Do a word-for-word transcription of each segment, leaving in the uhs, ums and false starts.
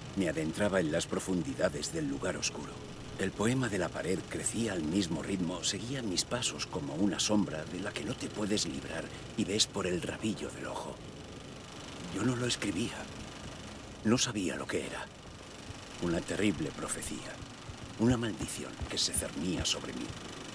Me adentraba en las profundidades del lugar oscuro. El poema de la pared crecía al mismo ritmo, seguía mis pasos como una sombra de la que no te puedes librar y ves por el rabillo del ojo. Yo no lo escribía. No sabía lo que era. Una terrible profecía. Una maldición que se cernía sobre mí.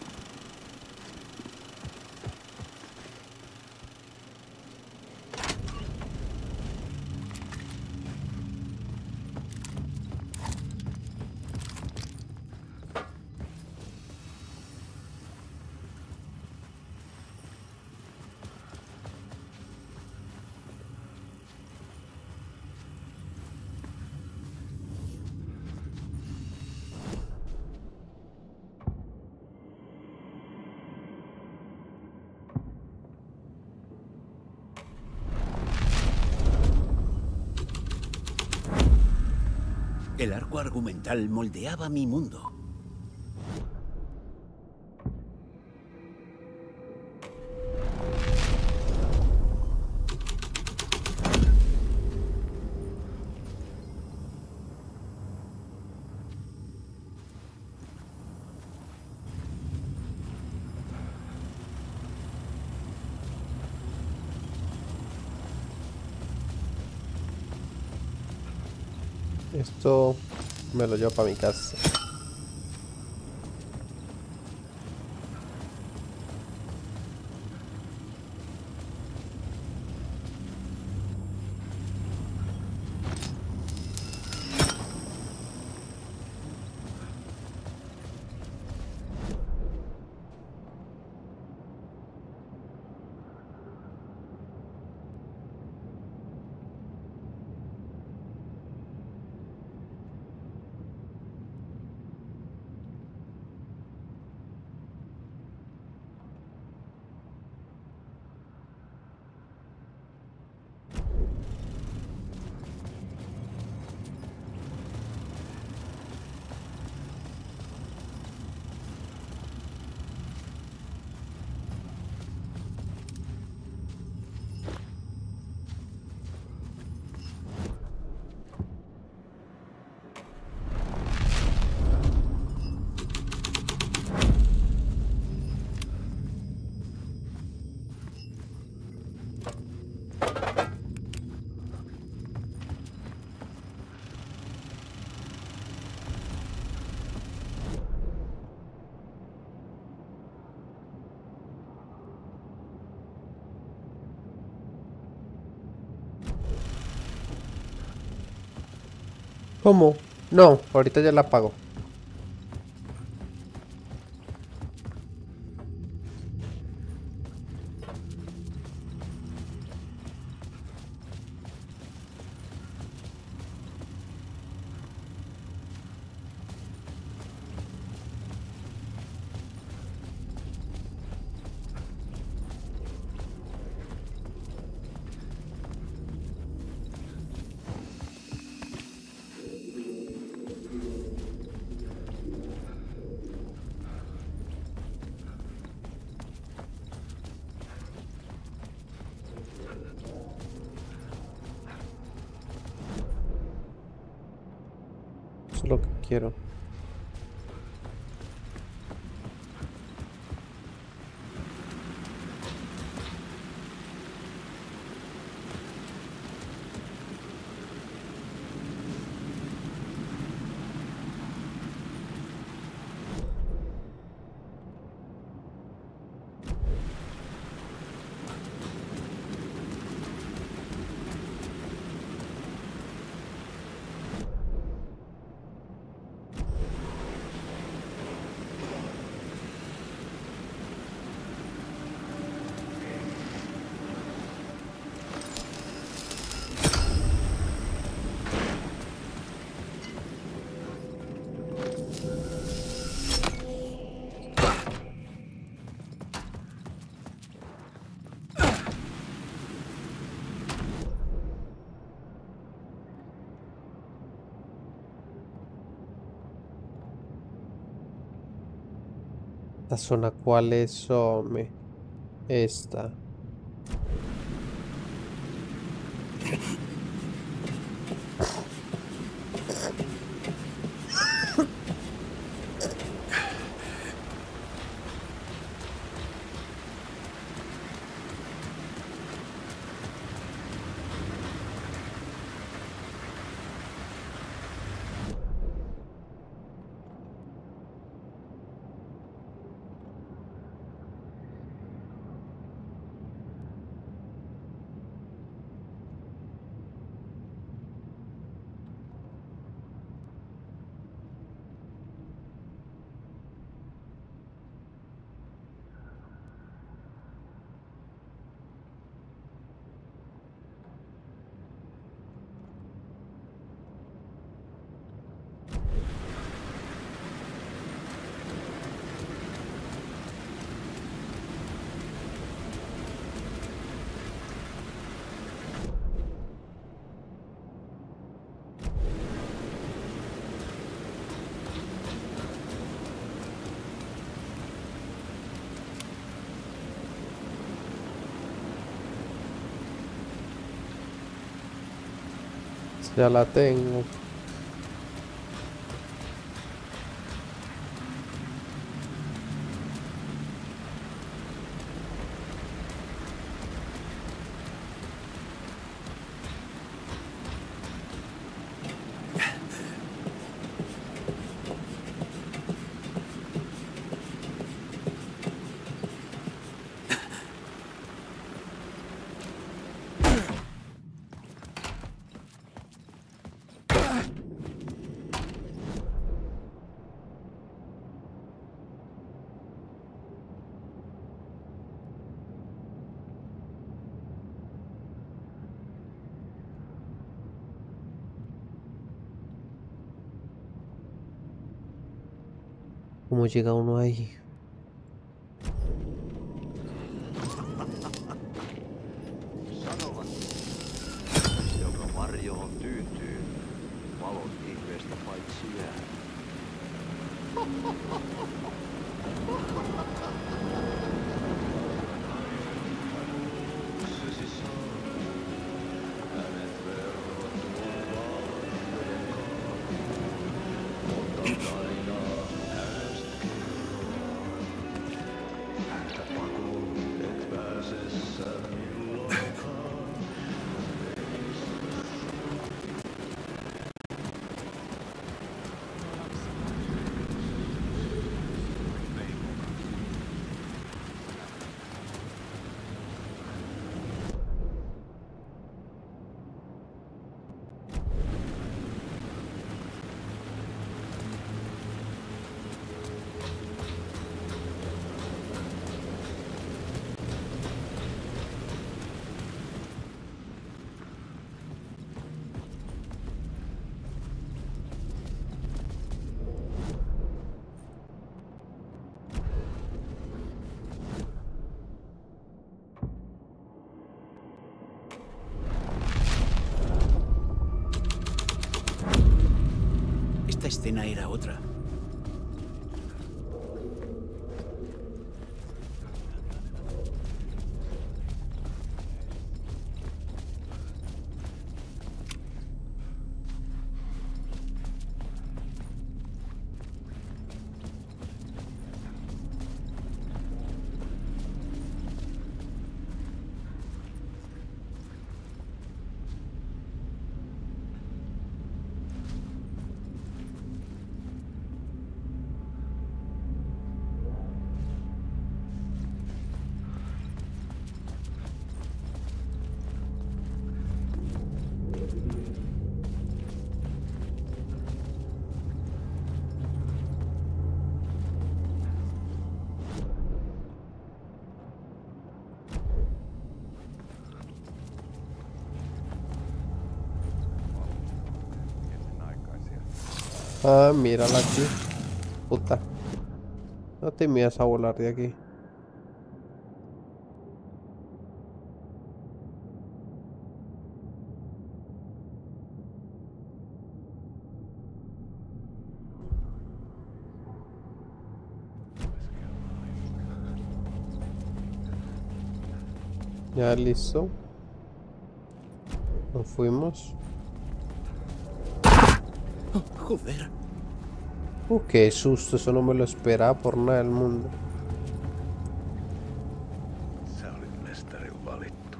El arco argumental moldeaba mi mundo. Esto me lo llevo para mi casa. ¿Cómo? No, ahorita ya la apago. Eso es lo que quiero. ¿Esta zona cuál es, hombre? Esta. Ya la tengo. ¿Cómo llega uno ahí? Sanovat, joka varjoon tyyntyy, valot ihmeestä paitsi jää. Esta escena era otra. Ah, mírala aquí. Puta. No te miras a volar de aquí. Ya listo. Nos fuimos. Joder. Uh, qué susto, eso no me lo esperaba por nada del mundo. Sä olit mestarin valittu.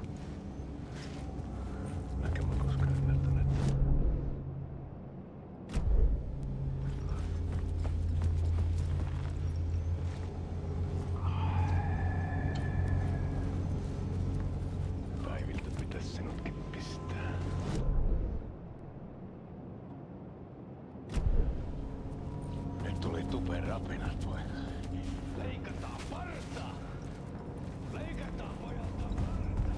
Mäkään mä koskaan ymmärtänyt. Päiviltä pitäis sinutkin pistää. Nyt tuli tuperapinat, poika. Leikataan parta! Leikataan pojalta parta!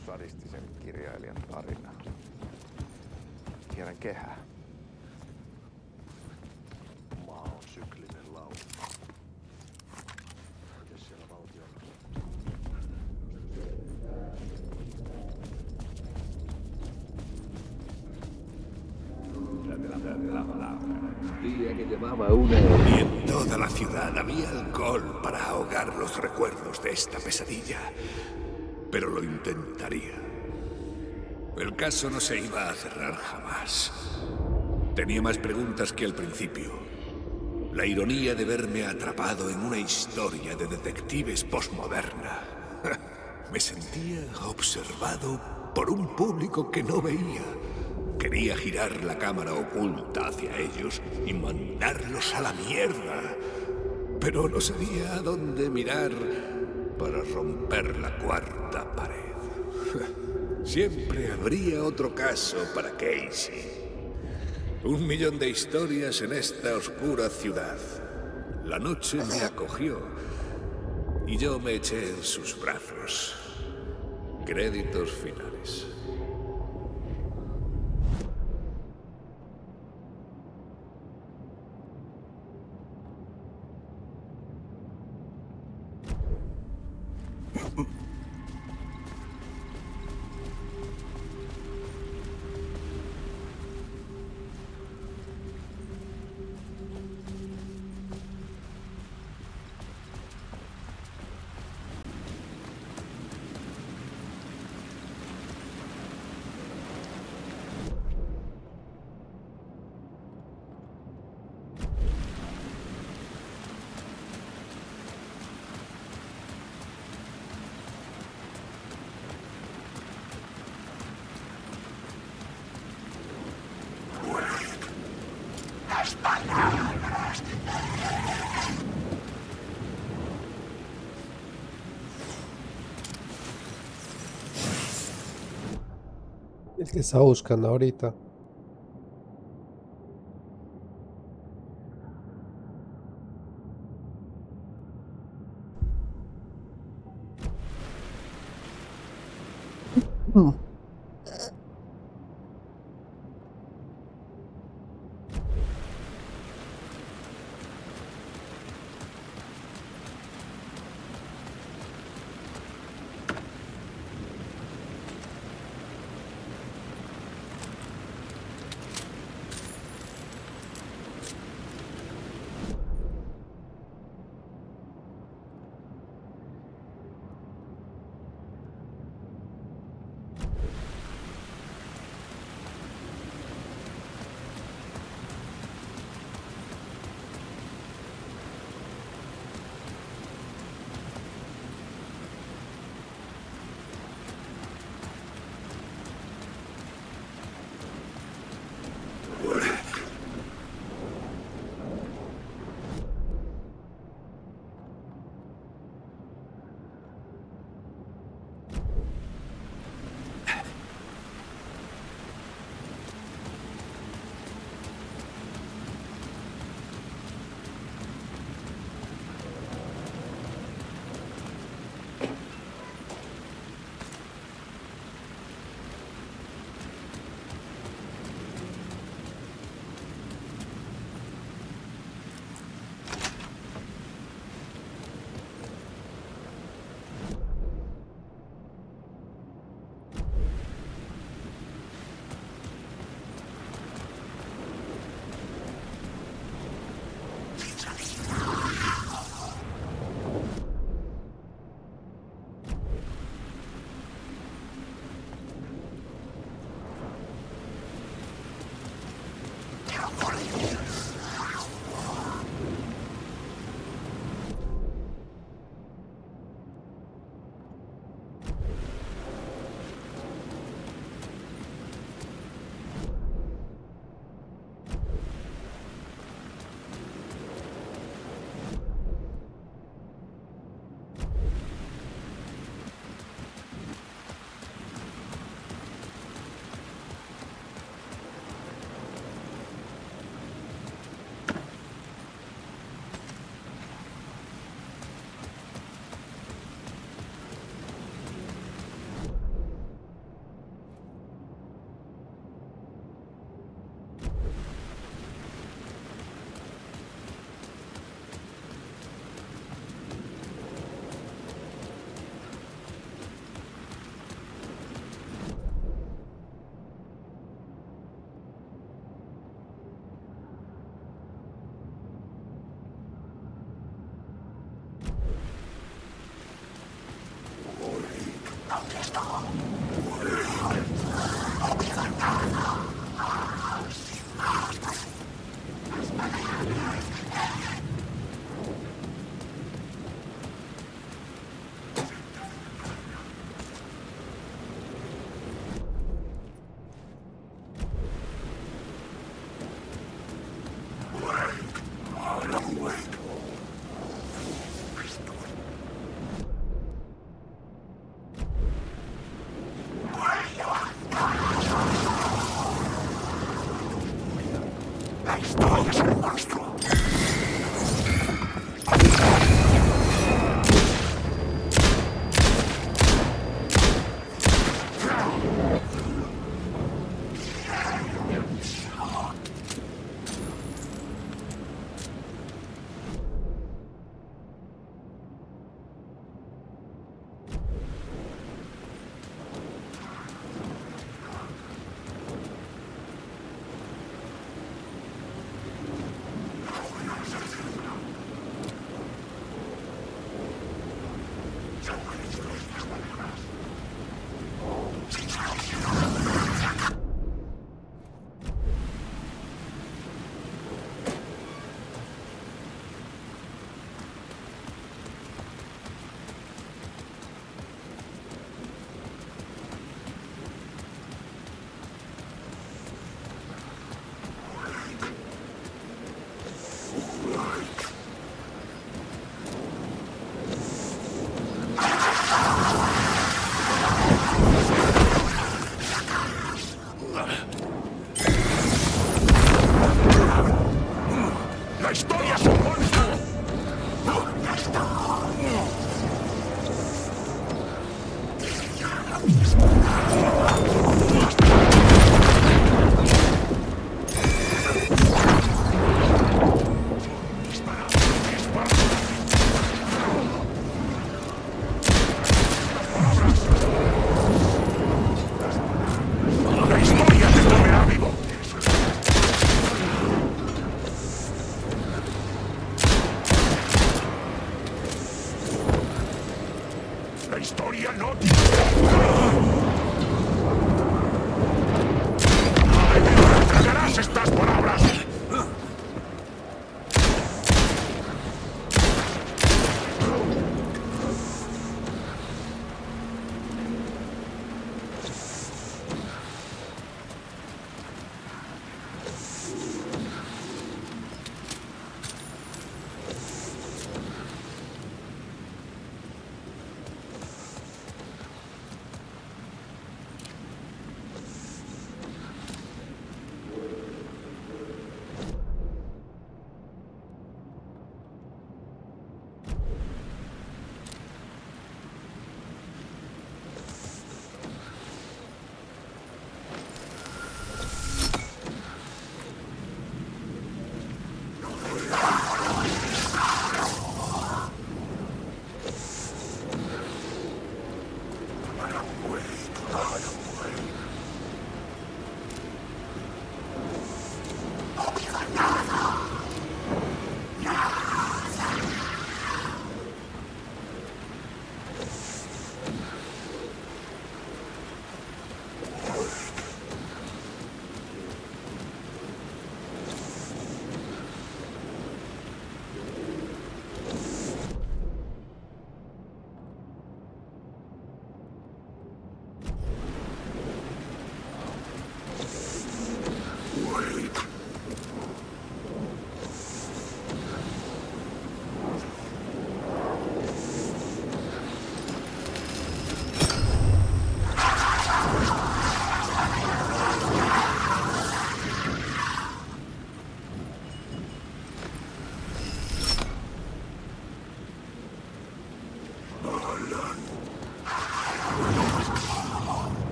sadistisen kirjailijan tarina. Kierrän kehää. Maa on syklinen lauma. Mites siellä valtio? Y en toda la ciudad había alcohol para ahogar los recuerdos de esta pesadilla. Pero lo intentaría. El caso no se iba a cerrar jamás. Tenía más preguntas que al principio. La ironía de verme atrapado en una historia de detectives postmoderna. Me sentía observado por un público que no veía. Quería girar la cámara oculta hacia ellos y mandarlos a la mierda. Pero no sabía a dónde mirar para romper la cuarta pared. Siempre habría otro caso para Casey. Un millón de historias en esta oscura ciudad. La noche me acogió y yo me eché en sus brazos. Créditos finales. El que está buscando ahorita. Mm.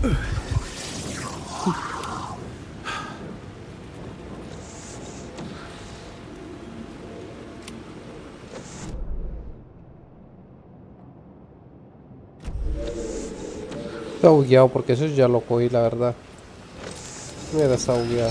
Está bugueado porque eso ya lo cogí, la verdad. Mira, está bugueado.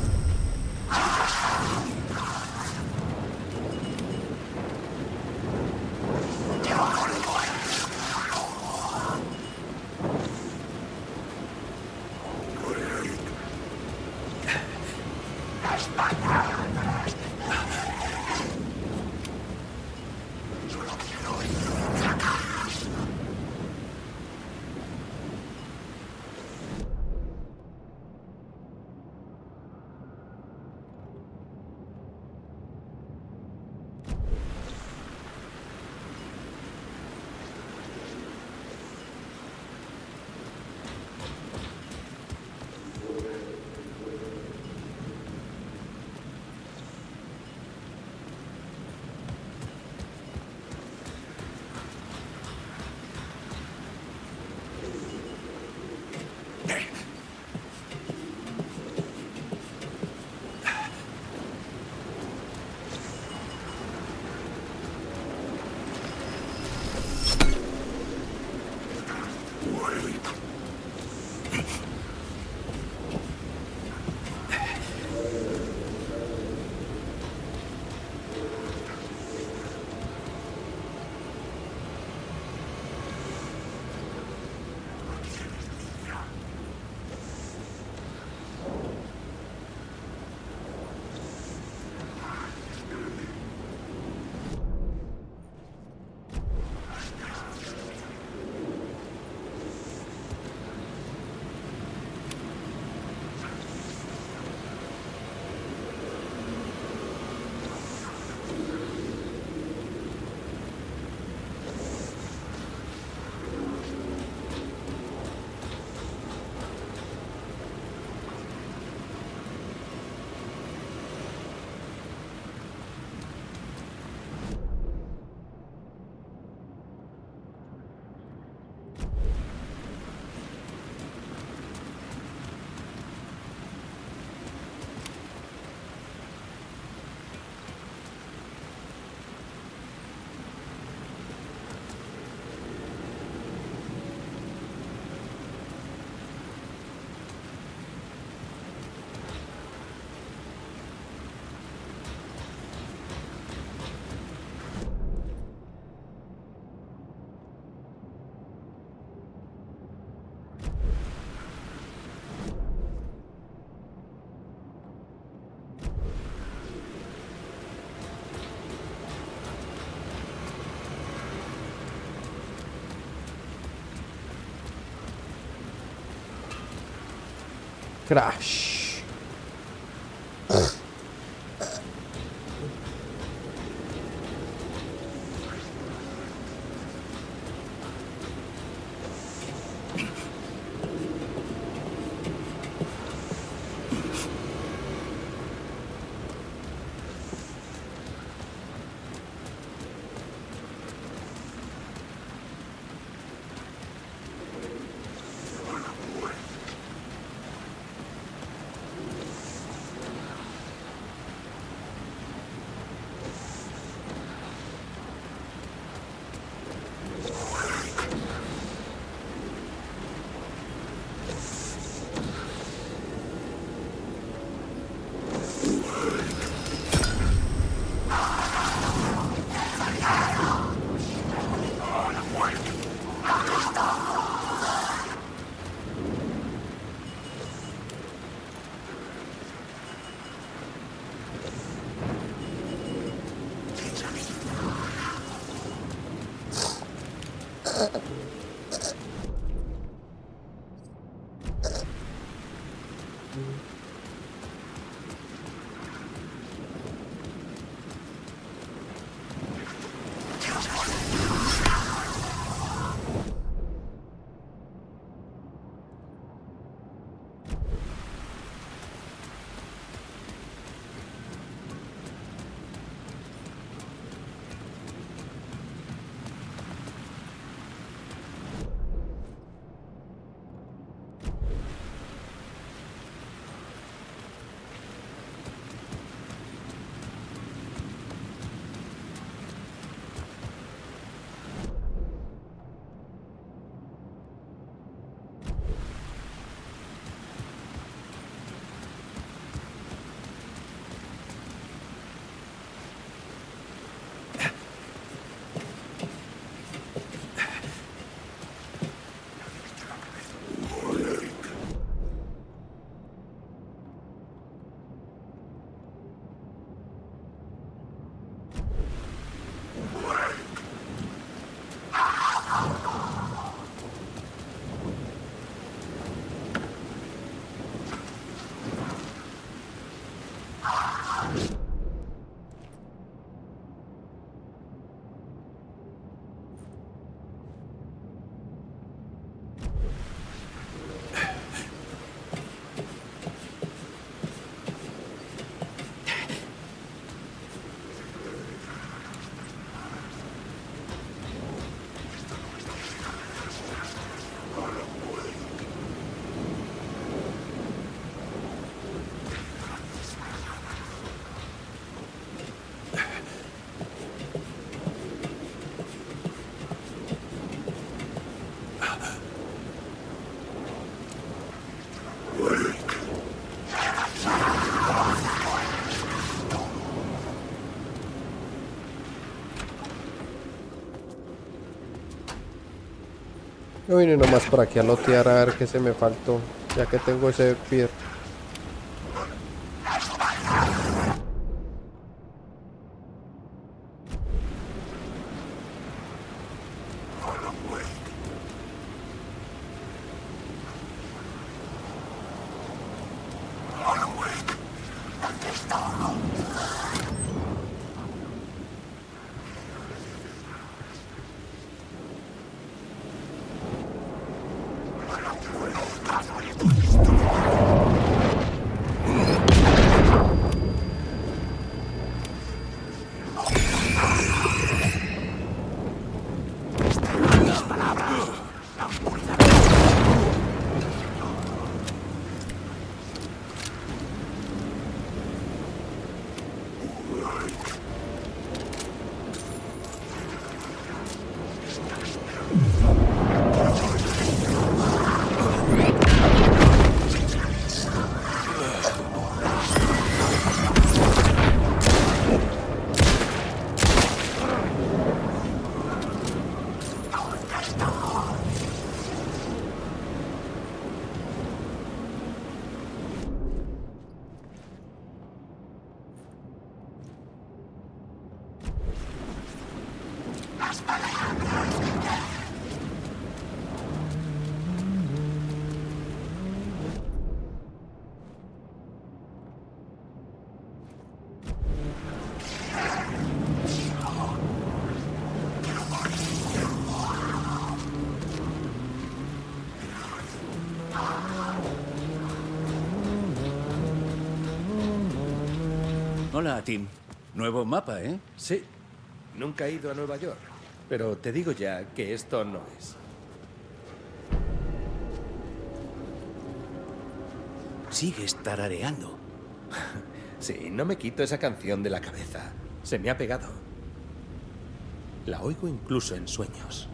Crash. Yo vine nomás por aquí a lotear a ver qué se me faltó, ya que tengo ese pier. Hola, Tim. Nuevo mapa, ¿eh? Sí, nunca he ido a Nueva York, pero te digo ya que esto no es. Sigues tarareando. Sí, no me quito esa canción de la cabeza. Se me ha pegado. La oigo incluso en sueños.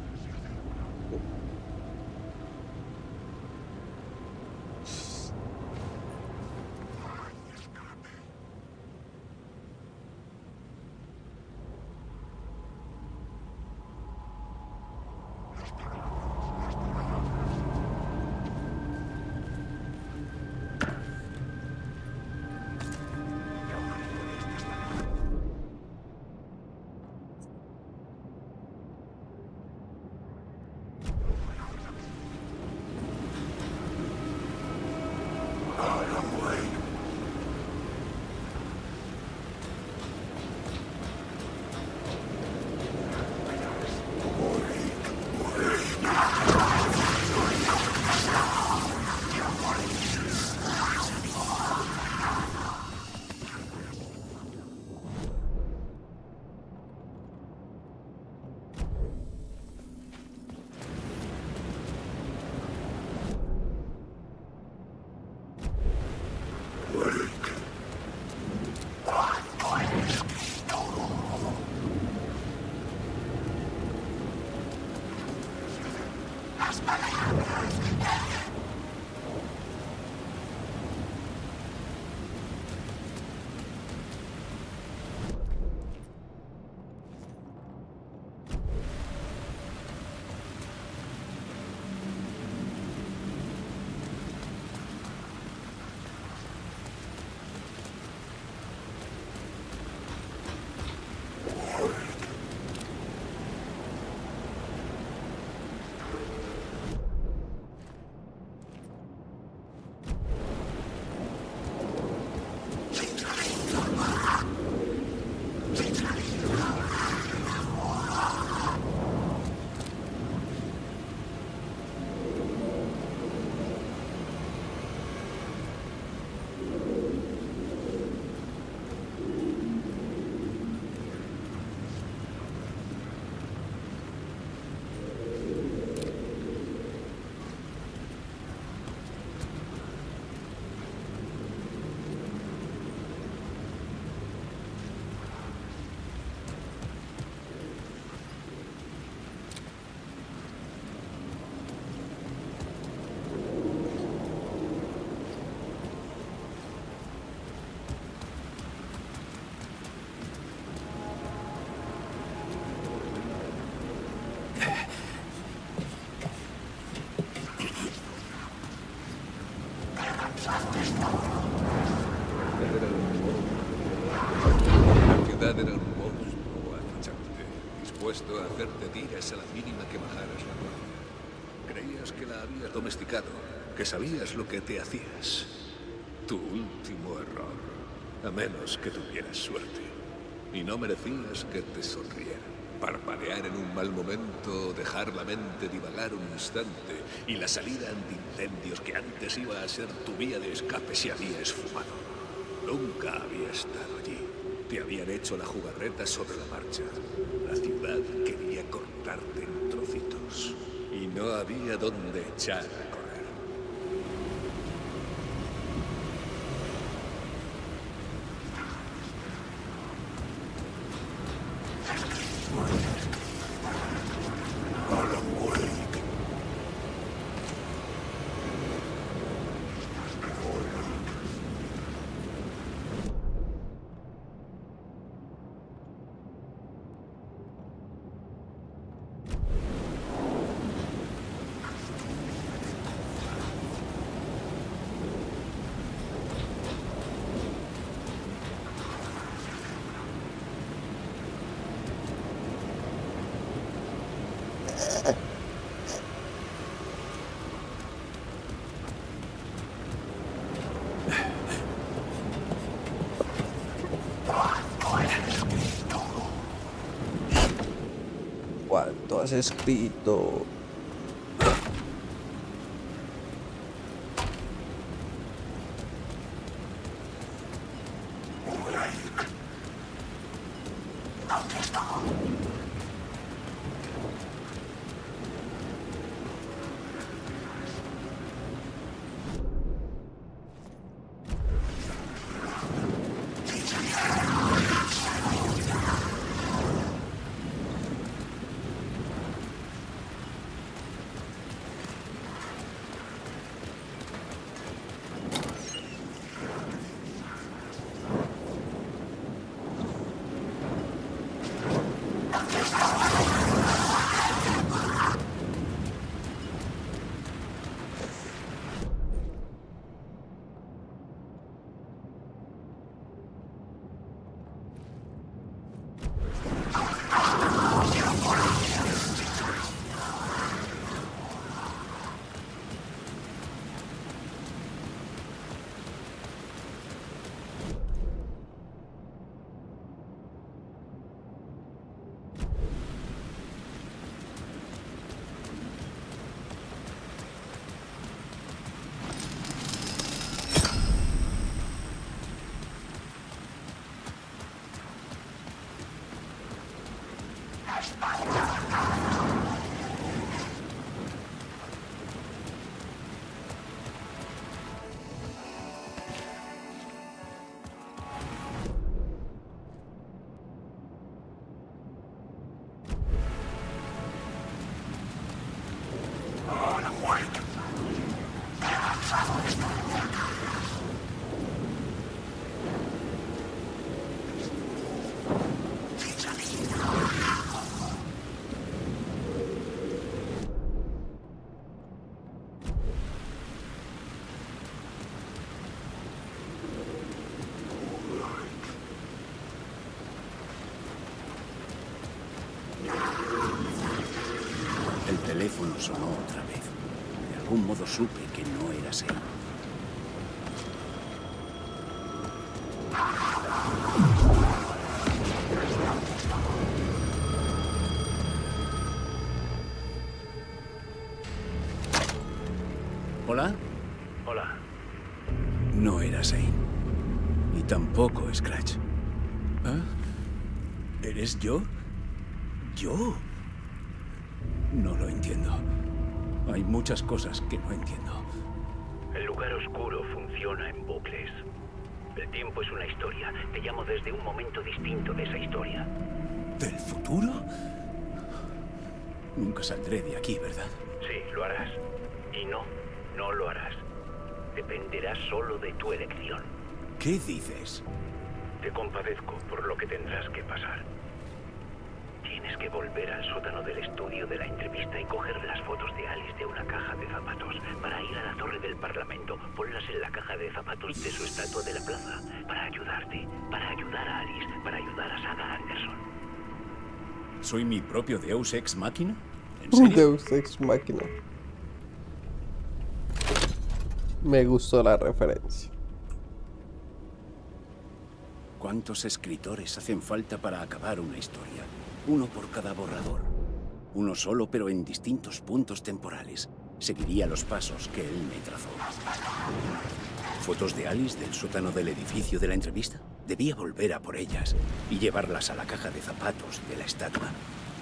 La ciudad era un monstruo acechante, dispuesto a hacerte tiras a la mínima que bajaras la guardia. Creías que la habías domesticado, que sabías lo que te hacías. Tu último error, a menos que tuvieras suerte. Y no merecías que te sonrieran. Parpadear en un mal momento, dejar la mente divagar un instante y la salida antiincendios que antes iba a ser tu vía de escape se había esfumado. Nunca había estado allí. Te habían hecho la jugarreta sobre la marcha. La ciudad quería cortarte en trocitos. Y no había dónde echar a correr. ¿Cuánto has escrito? El teléfono sonó otra vez. De algún modo supe que no eras él. ¿Hola? Hola. No era Zane. Y tampoco Scratch. ¿Ah? ¿Eres yo? ¿Yo? No lo entiendo. Hay muchas cosas que no entiendo. El lugar oscuro funciona en bucles. El tiempo es una historia. Te llamo desde un momento distinto de esa historia. ¿Del futuro? Nunca saldré de aquí, ¿verdad? Sí, lo harás. Y no, no lo harás. Dependerá solo de tu elección. ¿Qué dices? Te compadezco por lo que tendrás que pasar. Tienes Tienes que volver al sótano del estudio de la entrevista y coger las fotos de Alice de una caja de zapatos. Para ir a la torre del Parlamento, ponlas en la caja de zapatos de su estatua de la plaza. Para ayudarte, para ayudar a Alice, para ayudar a Saga Anderson. ¿Soy mi propio Deus Ex Machina? ¿En Un serio? Deus Ex Machina. Me gustó la referencia. ¿Cuántos escritores hacen falta para acabar una historia? Uno por cada borrador. Uno solo, pero en distintos puntos temporales. Seguiría los pasos que él me trazó. ¿Fotos de Alice del sótano del edificio de la entrevista? Debía volver a por ellas y llevarlas a la caja de zapatos de la estatua.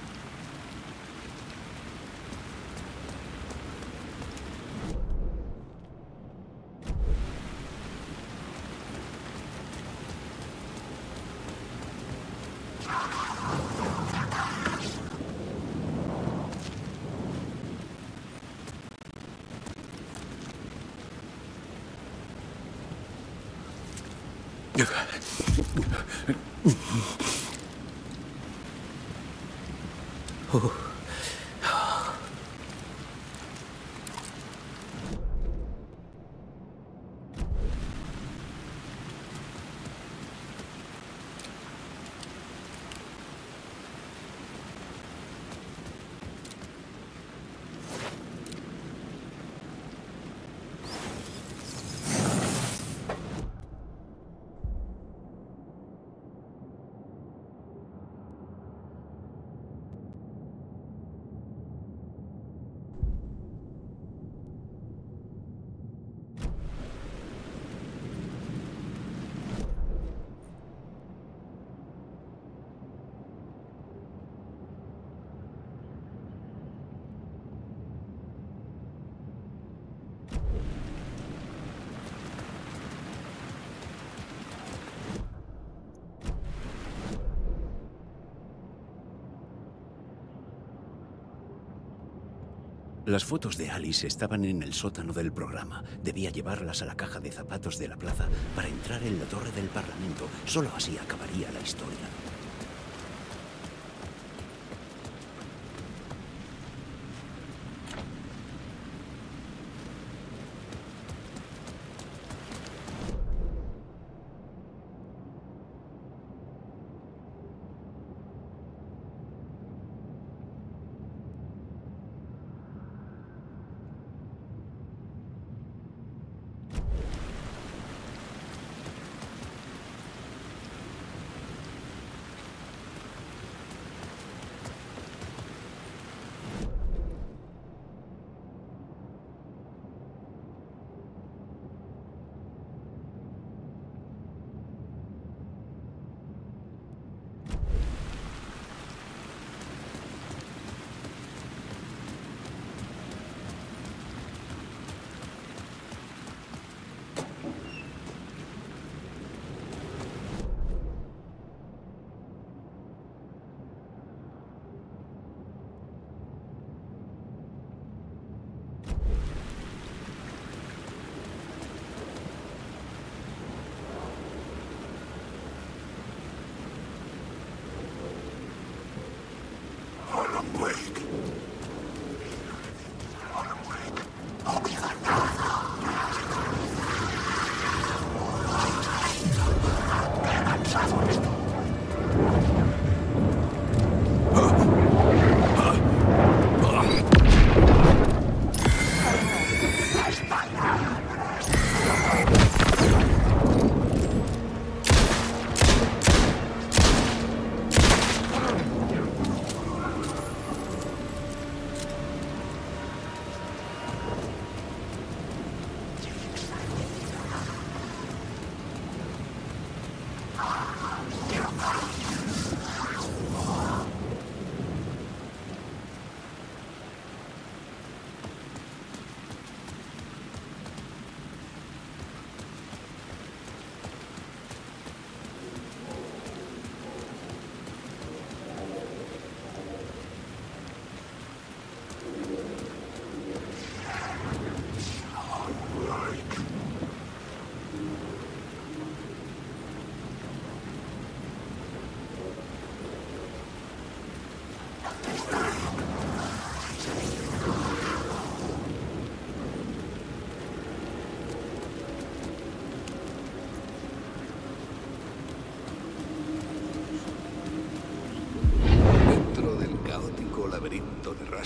Las fotos de Alice estaban en el sótano del programa. Debía llevarlas a la caja de zapatos de la plaza para entrar en la torre del Parlamento. Solo así acabaría la historia.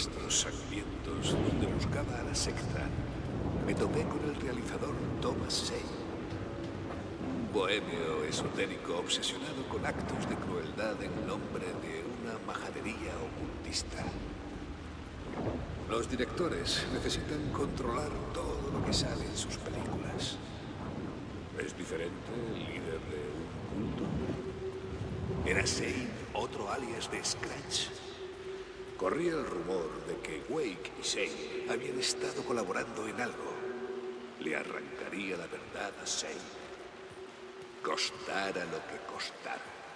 rastros sangrientos donde buscaba a la secta, me topé con el realizador Thomas Say. Un bohemio esotérico obsesionado con actos de crueldad en nombre de una majadería ocultista. Los directores necesitan controlar todo lo que sale en sus películas. ¿Es diferente el líder de un culto? ¿Era Say otro alias de Scratch? Corría el rumor de que Wake y Say habían estado colaborando en algo. Le arrancaría la verdad a Say, costara lo que costara.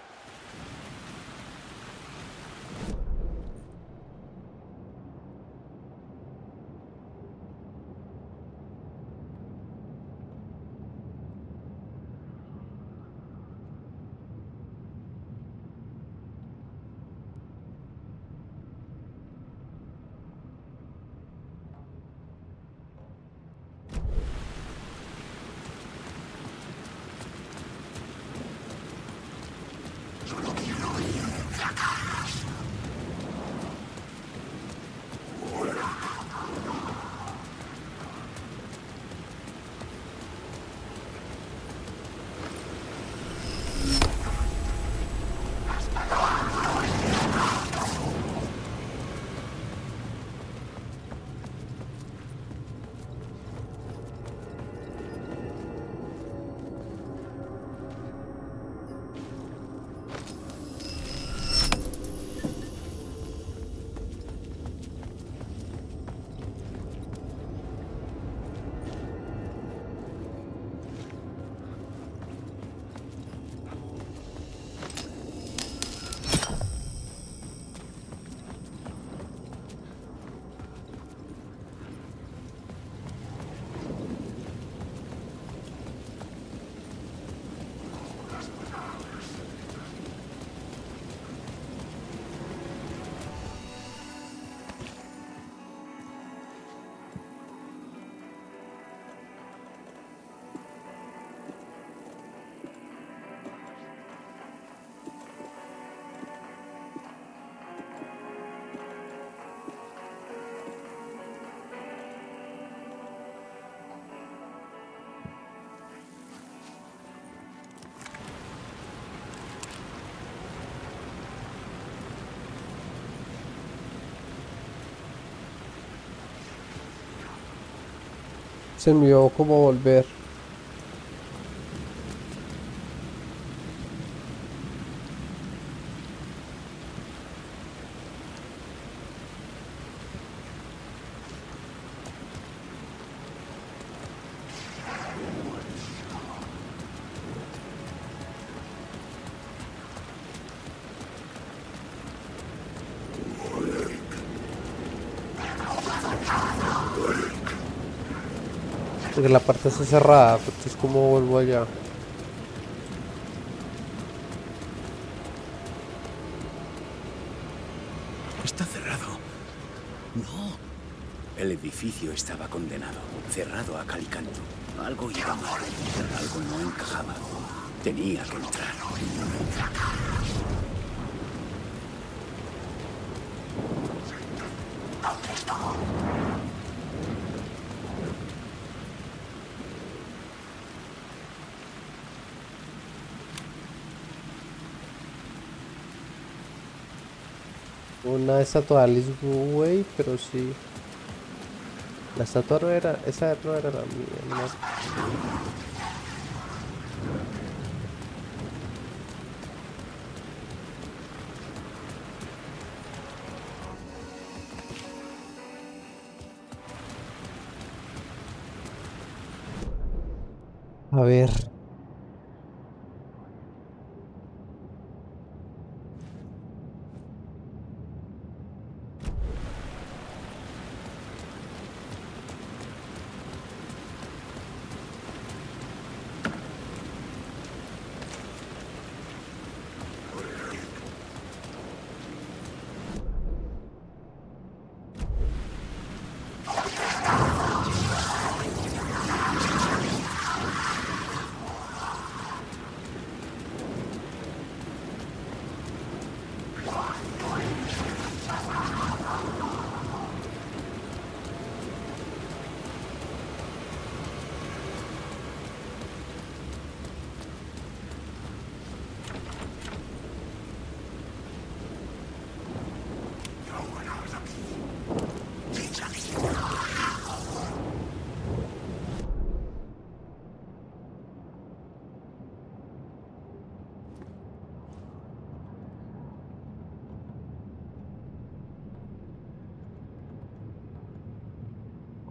Se me olvidó cómo volver. Porque la parte está cerrada, entonces ¿cómo vuelvo allá? Está cerrado. No. El edificio estaba condenado, cerrado a cal y canto. Algo iba mal, algo no encajaba. Tenía que entrar. Una estatua de Alice Way, pero sí. La estatua no era, esa no era la mía, no. A ver.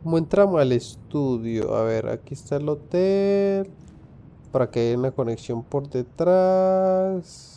¿Cómo entramos al estudio? A ver, aquí está el hotel. Para que haya una conexión por detrás.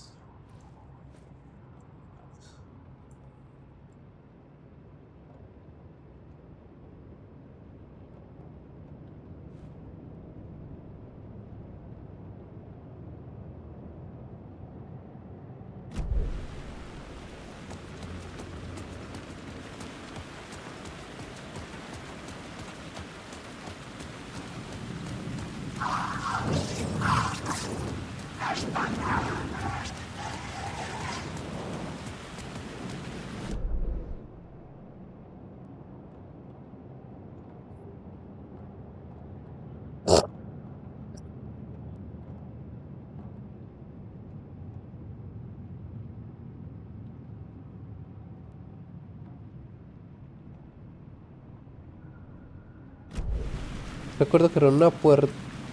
Recuerdo que era una puertica.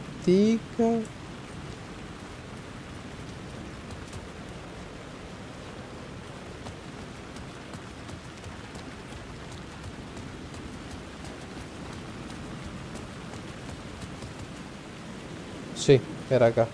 Sí, era acá.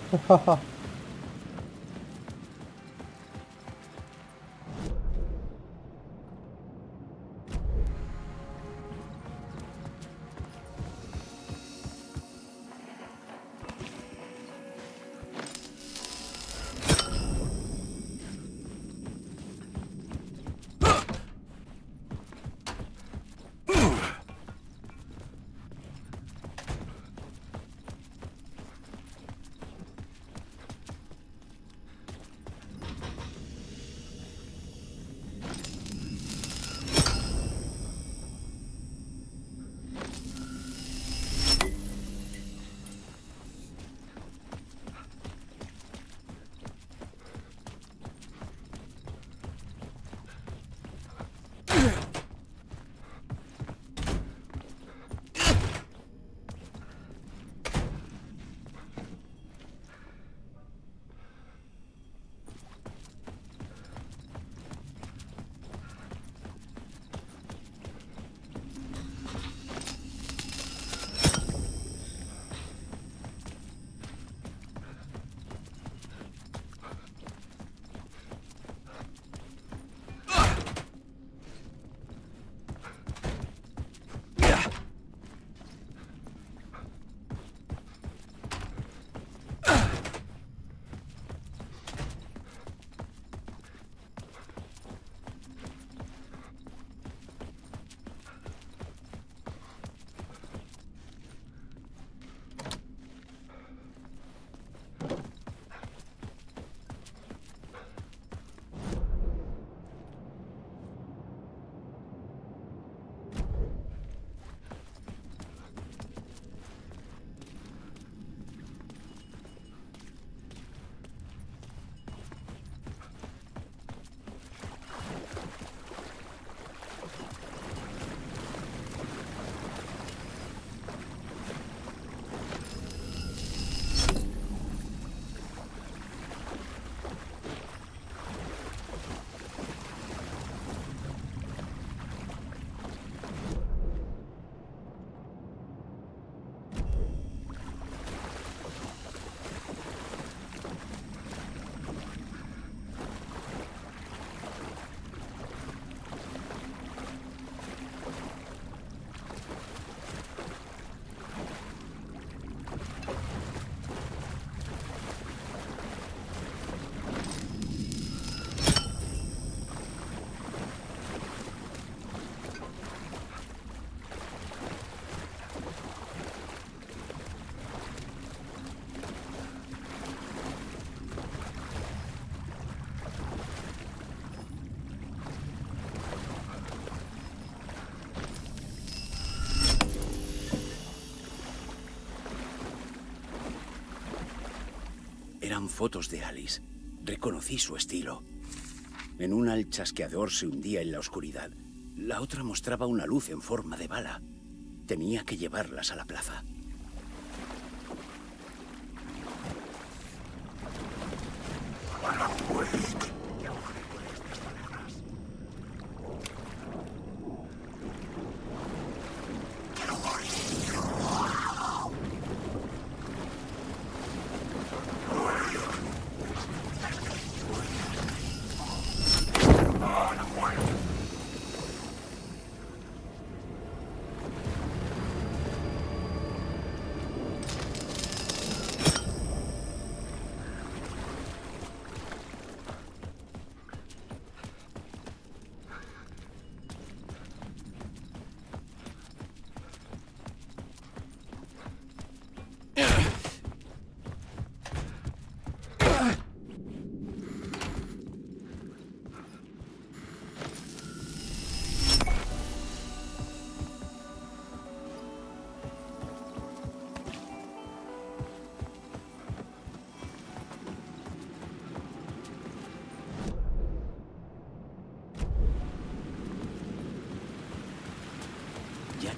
Eran fotos de Alice. Reconocí su estilo. En una el chasqueador se hundía en la oscuridad. La otra mostraba una luz en forma de bala. Tenía que llevarlas a la plaza.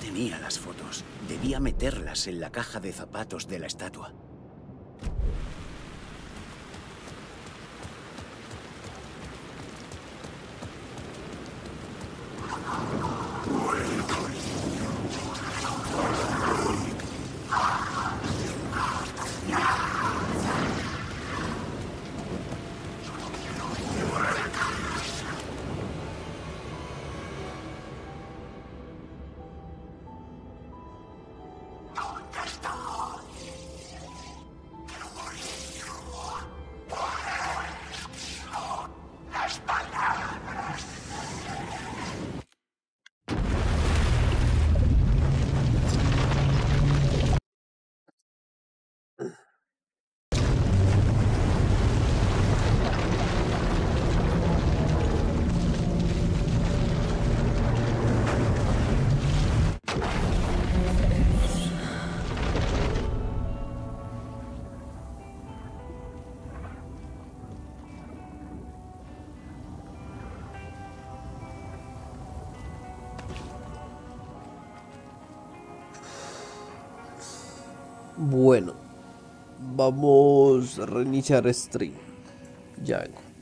tenía las fotos. Debía meterlas en la caja de zapatos de la estatua. Bueno, vamos a reiniciar stream. Ya vengo.